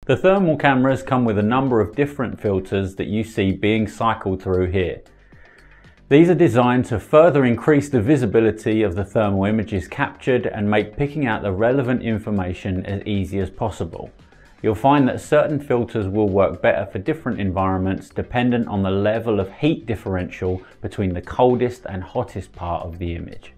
The thermal cameras come with a number of different filters that you see being cycled through here. These are designed to further increase the visibility of the thermal images captured and make picking out the relevant information as easy as possible. You'll find that certain filters will work better for different environments dependent on the level of heat differential between the coldest and hottest part of the image.